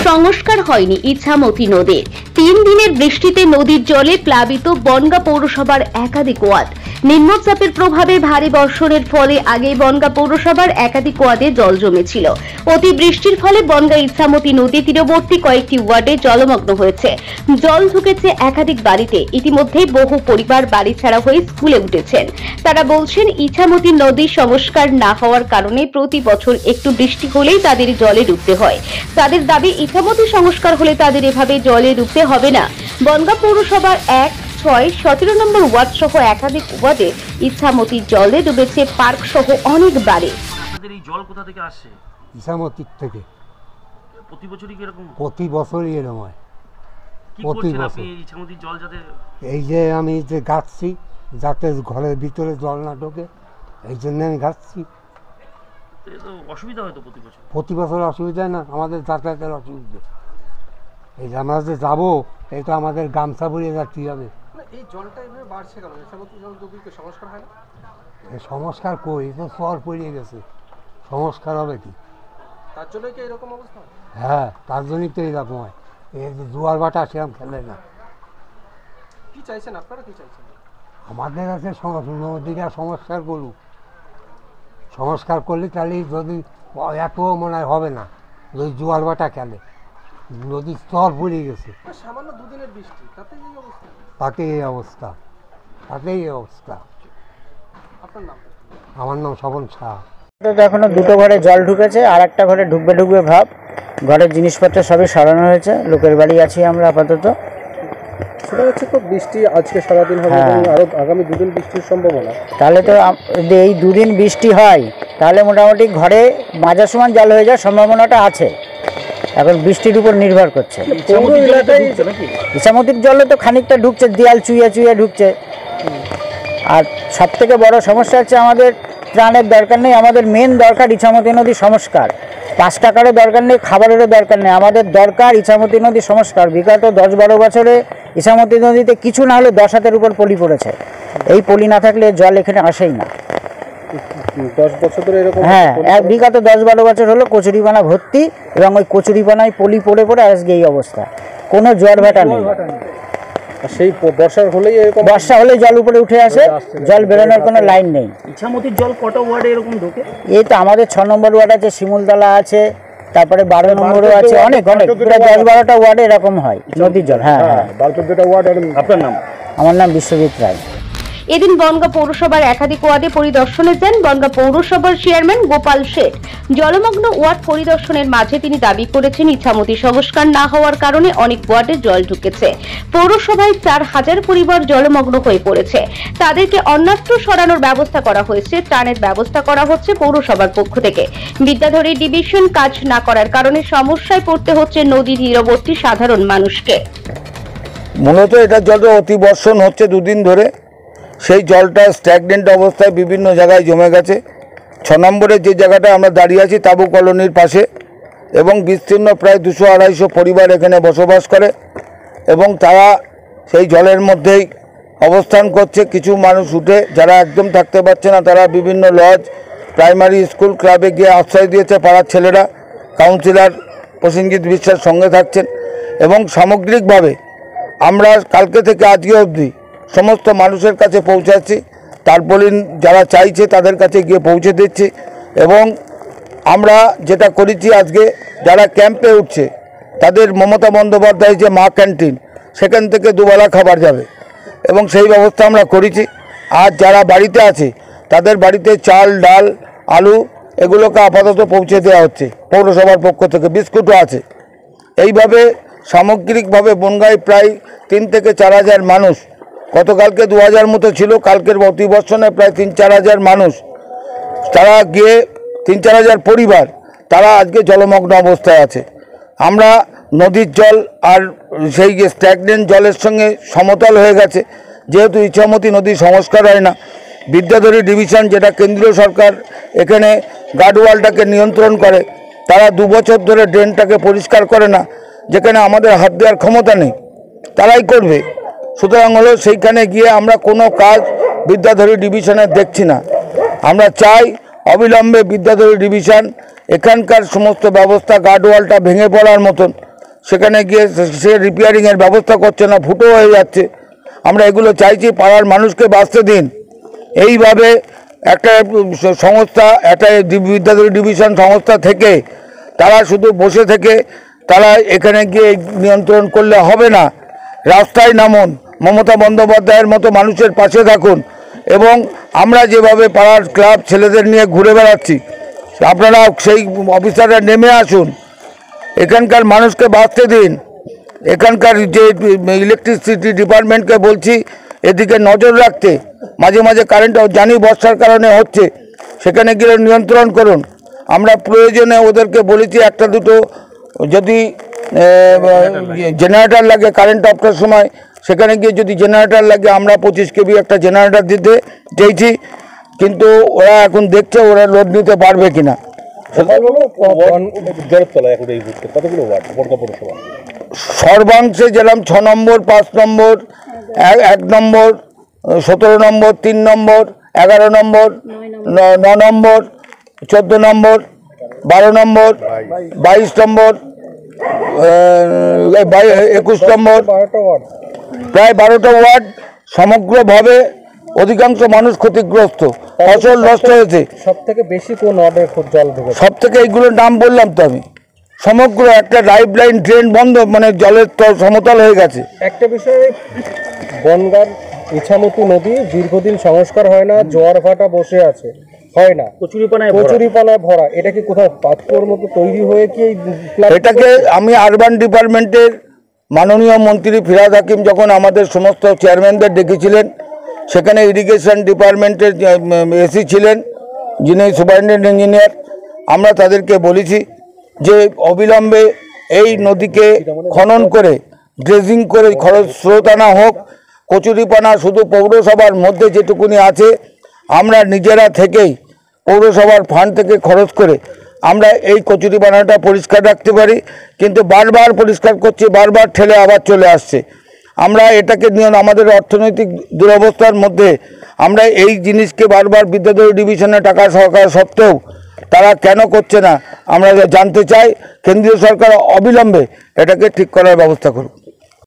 সংস্কার হয়নি ইছামতি নদীর। 3 দিনের বৃষ্টিতে নদীর জলে প্লাবিত বনগাঁ পৌরসভার একাধিক ওয়ার্ড। নিম্নচাপের প্রভাবে ভারী বর্ষণের ফলে আগেই বনগাঁ পৌরসভার একাধিক ওয়ার্ডে জল জমেছিল। অতি বৃষ্টির ফলে বনগাঁ ইছামতি নদী তীরবর্তী কয়েকটি ওয়ার্ডে জলমগ্ন হয়েছে। জল ঢুকেছে একাধিক বাড়িতে। ইতিমধ্যেই বহু পরিবার বাড়ি ছাড়া হয়ে স্কুলে উঠেছেন। তারা বলছেন, ইছামতি নদী সংস্কার না হওয়ার কারণে প্রতি বছর একটু বৃষ্টি হলেই তাদের জলে ডুবতে হয়। তাদের দাবি, ইছামতি সংস্কার হলে তাদের এভাবে জলে ডুবতে হবে না। বনগাঁ পৌরসভার 1, 6, 17 নম্বর ওয়ার্ড সহ একাধিক ওয়ার্ডে ইছামতি জলে ডুবেছে পার্ক সহ অনেক বাড়ি। এই জল কোথা থেকে আসে? ইছামতি থেকে। প্রতি বছরই কি এরকম? প্রতি বছরই এরকম হয়। কি করছেন আপনি ইছামতির জল যাতে? এই যে আমি যে গাচ্ছি যাতে ঘরের ভিতরে জল না ঢোকে, এই জন্য আমি গাচ্ছি। অসুবিধা হয় তো প্রতি বছর অসুবিধা না, আমাদের যাতায়াতের অসুবিধা। এই যে আমরা যে যাবো, এই তো আমাদের গামছা বরিয়ে যাচ্ছি হবে। এই জলটা এভাবে বাড়ছে কেন? ইছামতি জল তো সংস্কার হয় না? সংস্কার কই, তো চর পড়িয়ে গেছে, সংস্কার হবে কি? তার জন্যই কি এরকম অবস্থা? হ্যাঁ, তার জন্যই তো এরকম হয়। এই যে জোয়ার বাটা সেরকম খেলে না। কি চাইছেন আপনারা, কি চাইছেন? আমাদের কাছে নদীটা সংস্কার করুক। সংস্কার করলে তাহলে যদি এত মনে হয় হবে না, যদি জোয়ার বাটা খেলে। নদীর স্তর পড়িয়ে গেছে, সামান্য দুদিনের বৃষ্টি, তাতেই এই অবস্থা। তাতেই এই অবস্থা। আপনার নাম? আমার নাম স্বপন শাহ। এখনো দুটো ঘরে জল ঢুকেছে, আর একটা ঘরে ঢুকবে ভাব। ঘরের জিনিসপত্র সবই সরানো হয়েছে। লোকের বাড়ি আছি আমরা আপাতত। সেটা হচ্ছে তো বৃষ্টি আজকে সারাদিন হবে, আরো আগামী 2 দিন বৃষ্টির সম্ভাবনা। তাহলে তো যদি এই 2 দিন বৃষ্টি হয়, তাহলে মোটামুটি ঘরে মাজা সমান জল হয়ে যাওয়ার সম্ভাবনাটা আছে। এখন বৃষ্টির উপর নির্ভর করছে। ইছামতির জলে তো খানিকটা ঢুকছে, দেয়াল চুইয়ে ঢুকছে। আর সব থেকে বড় সমস্যা হচ্ছে আমাদের ত্রাণের দরকার নেই। আমাদের মেন দরকার ইছামতি নদী সংস্কার। 5 টাকারও দরকার নেই, খাবারেরও দরকার নেই। আমাদের দরকার ইছামতি নদী সংস্কার। বিগত 10-12 বছরে ইছামতি নদীতে কিছু না হলে 10 হাতের উপর পলি পড়েছে। এই পলি না থাকলে জল এখানে আসেই না। 10 বছর ধরে এরকম? হ্যাঁ, বিগত 10-12 বছর হলো কচুরিপানা ভর্তি, এবং ওই কচুরিপানায় পলি পড়ে আজকে এই অবস্থা। কোনো জোয়ার ভাটা নেই। সেই বর্ষা হলেই জল উপরে উঠে আসে, জল বেরোনোর কোনো লাইন নেই। ইছামতির জল কত ওয়ার্ডে এরকম ঢোকে? এই তো আমাদের 6 নম্বর ওয়ার্ড আছে, শিমুলতলা আছে, তারপরে 12 নম্বরও আছে, অনেক প্রায় 10-12টা ওয়ার্ডে এরকম হয় নদীর জল। হ্যাঁ, 12-13টা ওয়ার্ড। আপনার নাম? আমার নাম বিশ্বজিৎ রায়। এদিন বনগাঁ পৌরসভার একাধিক ওয়ার্ডে পরিদর্শনে যান বনগাঁ পৌরসভার চেয়ারম্যান গোপাল শেঠ। জলমগ্ন ওয়ার্ড পরিদর্শনের মাঝে তিনি দাবি করেছেন, ইছামতি সংস্কার না হওয়ার কারণে অনেক ওয়ার্ডে জল ঢুকেছে। পৌরসভায় 4000 পরিবার জলমগ্ন হয়ে পড়েছে। তাদেরকে অন্যত্র সরানোর ব্যবস্থা করা হয়েছে। ত্রাণের ব্যবস্থা করা হচ্ছে পৌরসভার পক্ষ থেকে। বিদ্যাধরী ডিভিশন কাজ না করার কারণে সমস্যায় পড়তে হচ্ছে নদী তীরবর্তী সাধারণ মানুষকে। মূলত এটা জল অতি বর্ষণ হচ্ছে 2 দিন ধরে। সেই জলটা স্ট্যাগনেন্ট অবস্থায় বিভিন্ন জায়গায় জমে গেছে। 6 নম্বরের যে জায়গাটা আমরা দাঁড়িয়ে আছি, তাবু কলোনির পাশে, এবং বিস্তীর্ণ প্রায় 200-250 পরিবার এখানে বসবাস করে, এবং তারা সেই জলের মধ্যেই অবস্থান করছে। কিছু মানুষ উঠে, যারা একদম থাকতে পারছে না, তারা বিভিন্ন লজ, প্রাইমারি স্কুল, ক্লাবে গিয়ে আশ্রয় দিয়েছে। পাড়ার ছেলেরা, কাউন্সিলর প্রসেনজিৎ বিশ্বাস সঙ্গে থাকছেন, এবং সামগ্রিকভাবে আমরা কালকে থেকে আজকে অবধি সমস্ত মানুষের কাছে পৌঁছাচ্ছি। তারপলিন যারা চাইছে তাদের কাছে গিয়ে পৌঁছে দিচ্ছি, এবং আমরা যেটা করেছি, আজকে যারা ক্যাম্পে উঠছে তাদের মমতা বন্দ্যোপাধ্যায় যে মা ক্যান্টিন, সেখান থেকে দুবেলা খাবার যাবে, এবং সেই ব্যবস্থা আমরা করেছি। আর যারা বাড়িতে আছে তাদের বাড়িতে চাল, ডাল, আলু এগুলোকে আপাতত পৌঁছে দেওয়া হচ্ছে পৌরসভার পক্ষ থেকে। বিস্কুটও আছে। এইভাবে সামগ্রিকভাবে বনগাঁয় প্রায় 3 থেকে 4 হাজার মানুষ, গতকালকে 2000 মতো ছিল, কালকের অতিবর্ষণে প্রায় 3-4 হাজার মানুষ, তারা গিয়ে 3-4 হাজার পরিবার, তারা আজকে জলমগ্ন অবস্থায় আছে। আমরা নদীর জল আর সেই স্ট্যাগনেন্ট জলের সঙ্গে সমতল হয়ে গেছে। যেহেতু ইছামতি নদী সংস্কার হয় না, বিদ্যাধরী ডিভিশন, যেটা কেন্দ্রীয় সরকার এখানে গার্ডওয়ালটাকে নিয়ন্ত্রণ করে, তারা 2 বছর ধরে ড্রেনটাকে পরিষ্কার করে না। যেখানে আমাদের হাত দেওয়ার ক্ষমতা নেই, তারাই করবে। সুতরাং হলো সেইখানে গিয়ে আমরা কোনো কাজ বিদ্যাধরী ডিভিশনে দেখছি না। আমরা চাই অবিলম্বে বিদ্যাধরী ডিভিশন এখানকার সমস্ত ব্যবস্থা, গার্ডওয়ালটা ভেঙে পড়ার মতন সেখানে গিয়ে সে রিপেয়ারিংয়ের ব্যবস্থা করছে না, ফুটো হয়ে যাচ্ছে। আমরা এগুলো চাইছি, পাড়ার মানুষকে বাঁচতে দিন। এইভাবে একটা সংস্থা, একটা বিদ্যাধরী ডিভিশন সংস্থা থেকে তারা শুধু বসে থেকে তারা এখানে গিয়ে নিয়ন্ত্রণ করলে হবে না। রাস্তায় নামুন, মমতা বন্দ্যোপাধ্যায়ের মতো মানুষের পাশে থাকুন, এবং আমরা যেভাবে পাড়ার ক্লাব ছেলেদের নিয়ে ঘুরে বেড়াচ্ছি, আপনারা সেই অফিসাররা নেমে আসুন, এখানকার মানুষকে বাঁচতে দিন। এখানকার যে ইলেকট্রিসিটি ডিপার্টমেন্টকে বলছি এদিকে নজর রাখতে, মাঝে মাঝে কারেন্ট জানি বর্ষার কারণে হচ্ছে, সেখানে গিয়ে নিয়ন্ত্রণ করুন। আমরা প্রয়োজনে ওদেরকে বলেছি একটা দুটো যদি জেনারেটর লাগে কারেন্ট অফটার সময়, সেখানে গিয়ে যদি জেনারেটর লাগে আমরা 25 কেবি একটা জেনারেটর দিতে চেয়েছি, কিন্তু ওরা এখন দেখছে ওরা লোড নিতে পারবে কিনা। সর্বাংশে যেরকম 6 নম্বর, 5 নম্বর, 1 নম্বর, 17 নম্বর, 3 নম্বর, 11 নম্বর, 9 নম্বর, 14 নম্বর, 12 নম্বর, 22 নম্বর, 21 নম্বর, প্রায় 12টা ওয়ার্ড সমগ্রভাবে অধিকাংশ মানুষ ক্ষতিগ্রস্ত, ফসল নষ্ট হয়েছে। সব থেকে বেশি কোন ওয়ার্ডে জল ঢুকেছে? সব থেকে এইগুলোর নাম বললাম তো আমি। সমগ্র একটা লাইফ লাইন ড্রেন বন্ধ, মানে জলের সমতল হয়ে গেছে। একটা বিষয়ে বনগাঁর ইছামতি নদী দীর্ঘদিন সংস্কার হয় না, জোয়ার ভাটা বসে আছে, হয় না, কচুরিপানায় ভরা। এটা কি কোথাও পাথর মতো তৈরি হয়ে কি এটাকে আমি আরবান ডিপার্টমেন্টের মাননীয় মন্ত্রী ফিরহাদ হাকিম যখন আমাদের সমস্ত চেয়ারম্যানদের ডেকেছিলেন, সেখানে ইরিগেশন ডিপার্টমেন্টের এসি ছিলেন, যিনি সুপারিনটেন্ডেন্ট ইঞ্জিনিয়ার, আমরা তাদেরকে বলেছি যে অবিলম্বে এই নদীকে খনন করে ড্রেজিং করে খরচ স্রোত আনা হোক। কচুরিপানা শুধু পৌরসভার মধ্যে যেটুকুনি আছে আমরা নিজেরা থেকেই পৌরসভার ফান্ড থেকে খরচ করে আমরা এই কচুরিপানাটা পরিষ্কার রাখতে পারি, কিন্তু বারবার পরিষ্কার করছি, বারবার ঠেলে আবার চলে আসছে। আমরা এটাকে নিয়ে আমাদের অর্থনৈতিক দুরবস্থার মধ্যে আমরা এই জিনিসকে বারবার বিদ্যাধরী ডিভিশনে টাকা সরকার সত্ত্বেও তারা কেন করছে না আমরা জানতে চাই। কেন্দ্রীয় সরকার অবিলম্বে এটাকে ঠিক করার ব্যবস্থা করুক।